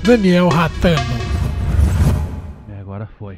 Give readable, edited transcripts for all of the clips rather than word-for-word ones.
Daniel Ratano. Agora foi.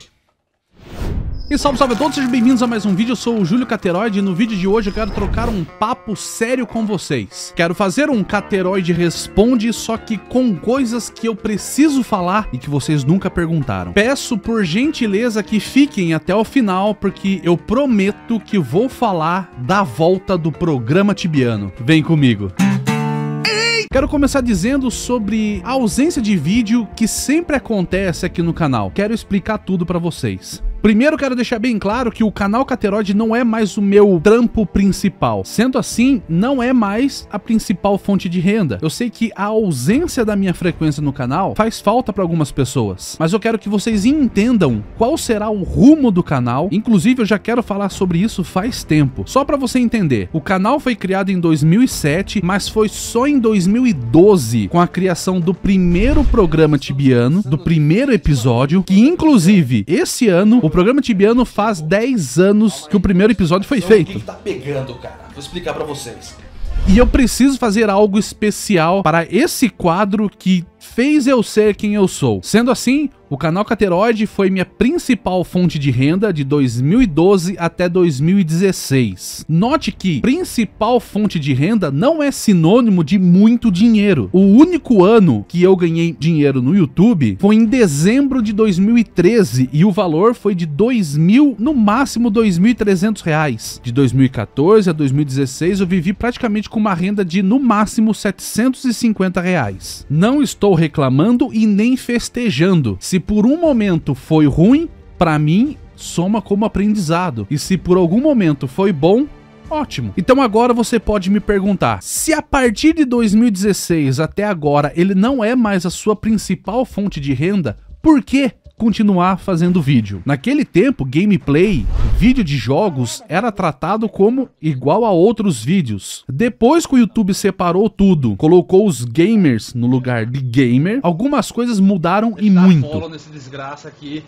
E salve, salve a todos, sejam bem-vindos a mais um vídeo. Eu sou o Júlio Cateroide e no vídeo de hoje eu quero trocar um papo sério com vocês. Quero fazer um Cateroide Responde, só que com coisas que eu preciso falar e que vocês nunca perguntaram. Peço por gentileza que fiquem até o final, porque eu prometo que vou falar da volta do programa Tibiano. Vem comigo. Quero começar dizendo sobre a ausência de vídeo que sempre acontece aqui no canal. Quero explicar tudo pra vocês. Primeiro, quero deixar bem claro que o canal Cateroide não é mais o meu trampo principal. Sendo assim, não é mais a principal fonte de renda. Eu sei que a ausência da minha frequência no canal faz falta para algumas pessoas, mas eu quero que vocês entendam qual será o rumo do canal. Inclusive, eu já quero falar sobre isso faz tempo. Só para você entender, o canal foi criado em 2007, mas foi só em 2012, com a criação do primeiro programa Tibiano, do primeiro episódio, que inclusive, esse ano, o programa Tibiano faz 10 anos que o primeiro episódio foi feito. O que tá pegando, cara? Vou explicar pra vocês. E eu preciso fazer algo especial para esse quadro que fez eu ser quem eu sou. Sendo assim, o canal Cateroide foi minha principal fonte de renda de 2012 até 2016. Note que principal fonte de renda não é sinônimo de muito dinheiro. O único ano que eu ganhei dinheiro no YouTube foi em dezembro de 2013 e o valor foi de R$2.000, no máximo R$2.300. De 2014 a 2016 eu vivi praticamente com uma renda de no máximo R$750. Não estou reclamando e nem festejando. Se por um momento foi ruim, pra mim, soma como aprendizado. E se por algum momento foi bom, ótimo. Então agora você pode me perguntar, se a partir de 2016 até agora ele não é mais a sua principal fonte de renda, por quê continuar fazendo vídeo? Naquele tempo, gameplay, vídeo de jogos, era tratado como igual a outros vídeos. Depois que o YouTube separou tudo, colocou os gamers no lugar de gamer, algumas coisas mudaram e muito. Nesse desgraça aqui.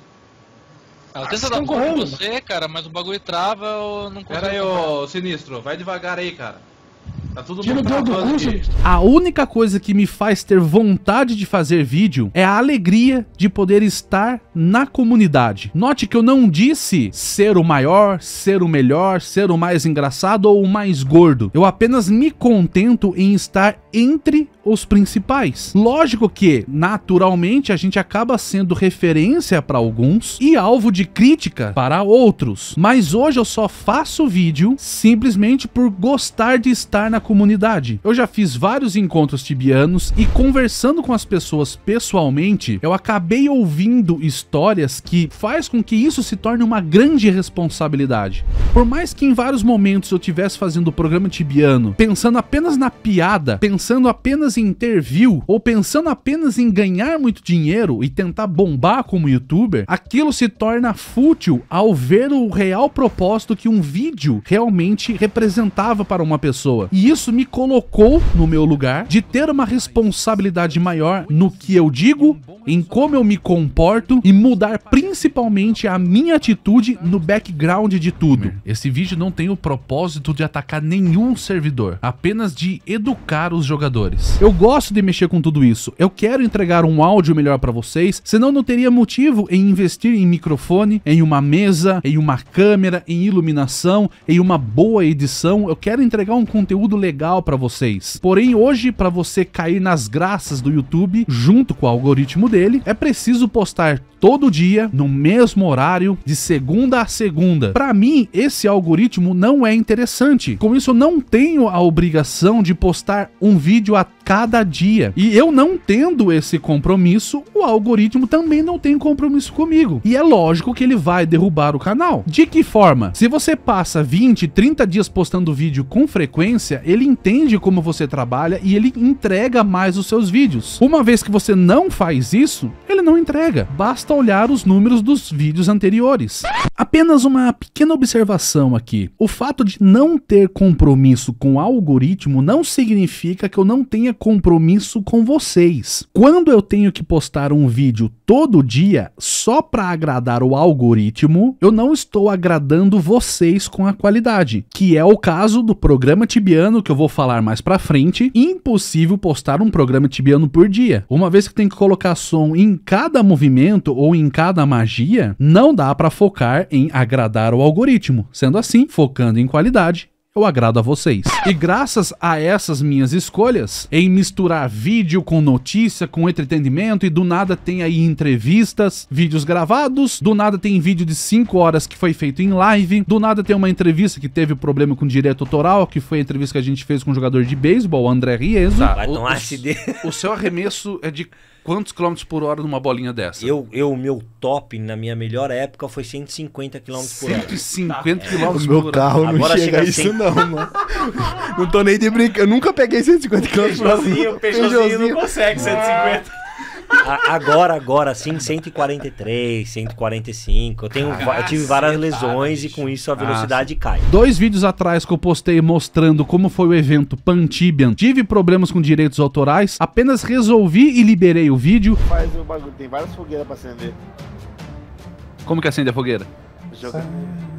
Eu tento dar com você, cara, mas o bagulho trava, eu não consigo. Pera aí, ô Sinistro, vai devagar aí, cara. Tá tudo Tira o dedo do cu, Sinistro. A única coisa que me faz ter vontade de fazer vídeo é a alegria de poder estar na comunidade. Note que eu não disse ser o maior, ser o melhor, ser o mais engraçado ou o mais gordo. Eu apenas me contento em estar entre os principais. Lógico que, naturalmente, a gente acaba sendo referência para alguns e alvo de crítica para outros. Mas hoje eu só faço vídeo simplesmente por gostar de estar na comunidade. Eu já fiz vários encontros tibianos e conversando com as pessoas pessoalmente, eu acabei ouvindo histórias que faz com que isso se torne uma grande responsabilidade. Por mais que em vários momentos eu estivesse fazendo o programa tibiano pensando apenas na piada, pensando apenas em ter view, ou pensando apenas em ganhar muito dinheiro e tentar bombar como youtuber, aquilo se torna fútil ao ver o real propósito que um vídeo realmente representava para uma pessoa. E isso me colocou no meu lugar de ter uma responsabilidade maior no que eu digo, em como eu me comporto e mudar principalmente a minha atitude no background de tudo. Esse vídeo não tem o propósito de atacar nenhum servidor, apenas de educar os jogadores. Eu gosto de mexer com tudo isso, eu quero entregar um áudio melhor para vocês, senão não teria motivo em investir em microfone, em uma mesa, em uma câmera, em iluminação, em uma boa edição. Eu quero entregar um conteúdo legal para vocês. Porém, hoje, para você cair nas graças do YouTube, junto com o algoritmo dele, é preciso postar todo dia, no mesmo horário, de segunda a segunda. Para mim, esse algoritmo não é interessante. Com isso, eu não tenho a obrigação de postar um vídeo a cada dia. E eu não tendo esse compromisso, o algoritmo também não tem compromisso comigo. E é lógico que ele vai derrubar o canal. De que forma? Se você passa 20, 30 dias postando vídeo com frequência, ele entende como você trabalha e ele entrega mais os seus vídeos. Uma vez que você não faz isso, ele não entrega. Basta olhar os números dos vídeos anteriores. Apenas uma pequena observação aqui. O fato de não ter compromisso com o algoritmo não significa que eu não tenha compromisso com vocês. Quando eu tenho que postar um vídeo todo dia só para agradar o algoritmo, eu não estou agradando vocês com a qualidade, que é o caso do programa Tibiano, que eu vou falar mais pra frente. Impossível postar um programa Tibiano por dia. Uma vez que tem que colocar som em cada movimento ou em cada magia, não dá pra focar em agradar o algoritmo. Sendo assim, focando em qualidade, eu agrado a vocês. E graças a essas minhas escolhas, em misturar vídeo com notícia, com entretenimento, e do nada tem aí entrevistas, vídeos gravados, do nada tem vídeo de 5 horas que foi feito em live, do nada tem uma entrevista que teve problema com direito autoral, que foi a entrevista que a gente fez com um jogador de beisebol, André Rieso. Vai tomar SD. O seu arremesso é de quantos quilômetros por hora numa bolinha dessa? Meu top, na minha melhor época, foi 150 km por hora. 150 km O por meu hora. carro não Agora chega a chega isso não, mano. Não tô nem de brincar. Eu nunca peguei 150 km por hora. Peugeotzinho não consegue 150. Agora sim, 143, 145. Eu tive várias lesões e com isso a velocidade cai. 2 vídeos atrás que eu postei mostrando como foi o evento Pantibian, tive problemas com direitos autorais, apenas resolvi e liberei o vídeo. Faz o bagulho, tem várias fogueiras pra acender. Como que acende a fogueira? Jogando.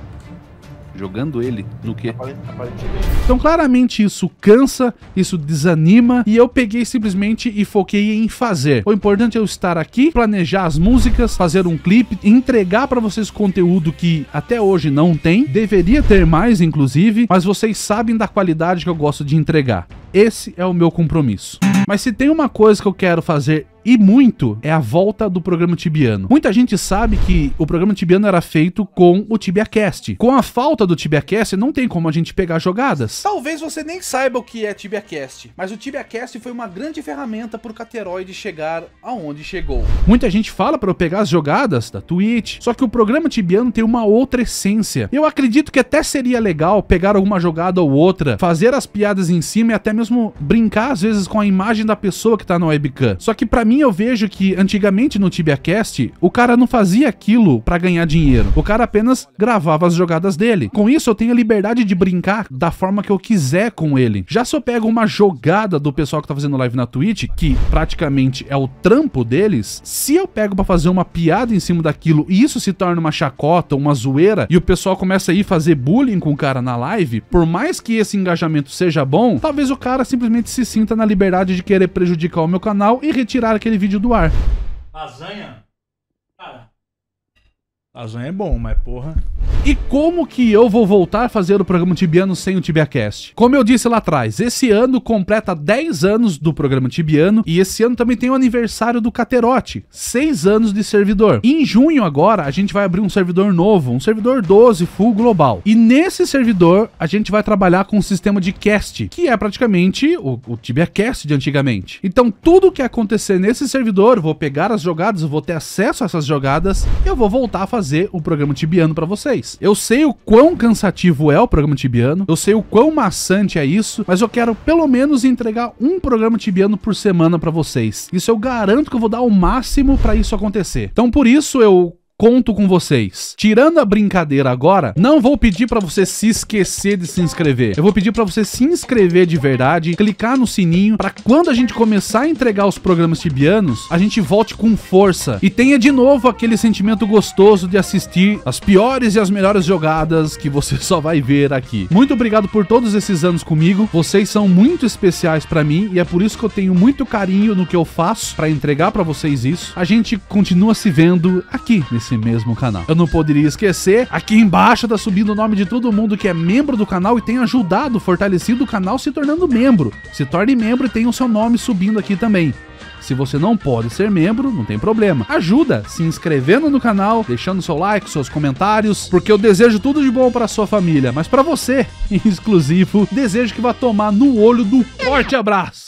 Jogando ele no quê? Aparentemente. Então claramente isso cansa, isso desanima, e eu peguei simplesmente e foquei em fazer. O importante é eu estar aqui, planejar as músicas, fazer um clipe, entregar pra vocês conteúdo que até hoje não tem, deveria ter mais inclusive, mas vocês sabem da qualidade que eu gosto de entregar. Esse é o meu compromisso. Mas se tem uma coisa que eu quero fazer e muito, é a volta do programa Tibiano. Muita gente sabe que o programa Tibiano era feito com o TibiaCast. Com a falta do TibiaCast, não tem como a gente pegar jogadas. Talvez você nem saiba o que é TibiaCast, mas o TibiaCast foi uma grande ferramenta pro Cateroide chegar aonde chegou. Muita gente fala para eu pegar as jogadas da Twitch, só que o programa Tibiano tem uma outra essência. Eu acredito que até seria legal pegar alguma jogada ou outra, fazer as piadas em cima e até mesmo brincar às vezes com a imagem da pessoa que tá no webcam. Só que pra mim eu vejo que antigamente no TibiaCast, o cara não fazia aquilo pra ganhar dinheiro. O cara apenas gravava as jogadas dele. Com isso eu tenho a liberdade de brincar da forma que eu quiser com ele. Já se eu pego uma jogada do pessoal que tá fazendo live na Twitch, que praticamente é o trampo deles, se eu pego pra fazer uma piada em cima daquilo e isso se torna uma chacota, uma zoeira, e o pessoal começa a ir fazer bullying com o cara na live, por mais que esse engajamento seja bom, talvez o cara simplesmente se sinta na liberdade de querer prejudicar o meu canal e retirar aquele vídeo do ar. Lasanha? Cara. Lasanha é bom, mas porra. E como que eu vou voltar a fazer o programa Tibiano sem o TibiaCast? Como eu disse lá atrás, esse ano completa 10 anos do programa Tibiano e esse ano também tem o aniversário do Caterote, 6 anos de servidor. E em junho agora a gente vai abrir um servidor novo, um servidor 12 full global. E nesse servidor a gente vai trabalhar com um sistema de cast, que é praticamente o TibiaCast de antigamente. Então tudo que acontecer nesse servidor, eu vou pegar as jogadas, eu vou ter acesso a essas jogadas, eu vou voltar a fazer o programa Tibiano pra vocês. Eu sei o quão cansativo é o programa Tibiano, eu sei o quão maçante é isso, mas eu quero pelo menos entregar um programa Tibiano por semana pra vocês. Isso eu garanto que eu vou dar o máximo pra isso acontecer. Então por isso eu conto com vocês. Tirando a brincadeira agora, não vou pedir pra você se esquecer de se inscrever. Eu vou pedir pra você se inscrever de verdade, clicar no sininho, pra quando a gente começar a entregar os programas tibianos, a gente volte com força e tenha de novo aquele sentimento gostoso de assistir as piores e as melhores jogadas que você só vai ver aqui. Muito obrigado por todos esses anos comigo. Vocês são muito especiais pra mim e é por isso que eu tenho muito carinho no que eu faço pra entregar pra vocês isso. A gente continua se vendo aqui nesse mesmo canal. Eu não poderia esquecer, aqui embaixo tá subindo o nome de todo mundo que é membro do canal e tem ajudado, fortalecido o canal se tornando membro. Se torne membro e tem o seu nome subindo aqui também. Se você não pode ser membro, não tem problema. Ajuda se inscrevendo no canal, deixando seu like, seus comentários, porque eu desejo tudo de bom para sua família, mas para você, em exclusivo, desejo que vá tomar no olho do forte abraço.